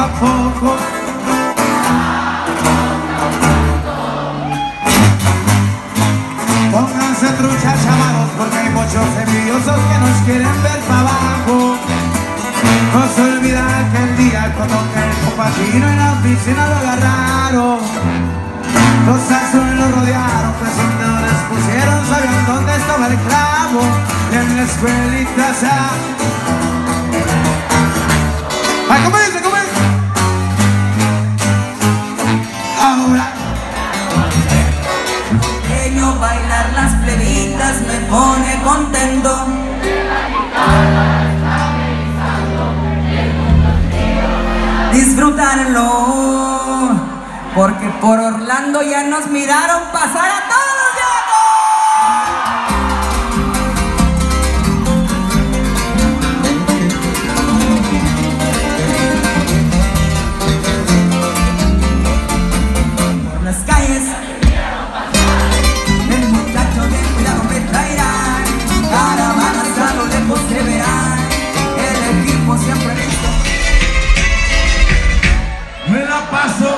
poco. Pónganse trucha, chavalos, porque hay muchos envidiosos que nos quieren ver para abajo. No se olvida aquel día cuando el compachino en la oficina lo agarraron. Los azules lo rodearon, pues un dedo les pusieron, sabían dónde estaba el clavo. Y en la escuelita se... ¡Ay, cómo dice, cómo dice! Ahora pequeño, bailar las plebitas me pone contento. Disfrutarlo, porque por Orlando ya nos miraron pasar a todos. Por las calles el muchacho de cuidado me traerá, caravanas a lo lejos se verán, el equipo siempre listo. me la paso.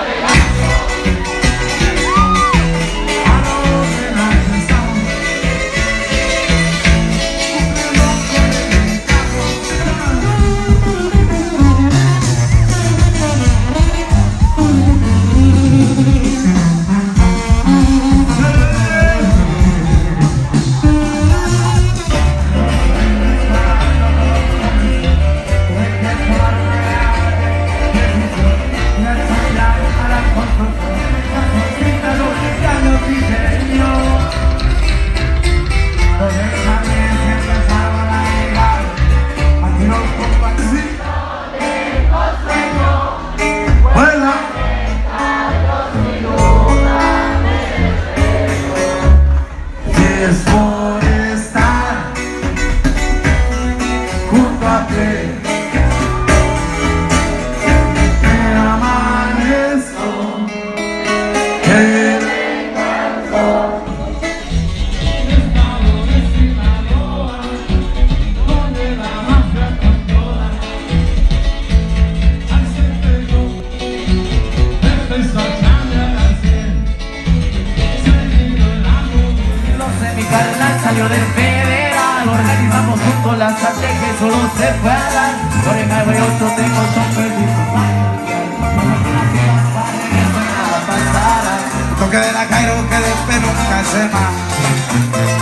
Es por estar junto a ti que amanezco, que venga el sol. Estado de Sinaloa, donde la mafia controla. Al centro yo empezó a echarle a la 100. Mi carnal salió del federal, organizamos juntos la sangre que solo se fue a dar. Por el highway 8 tengo son perdidos. Toque de la Cairo que después nunca se va.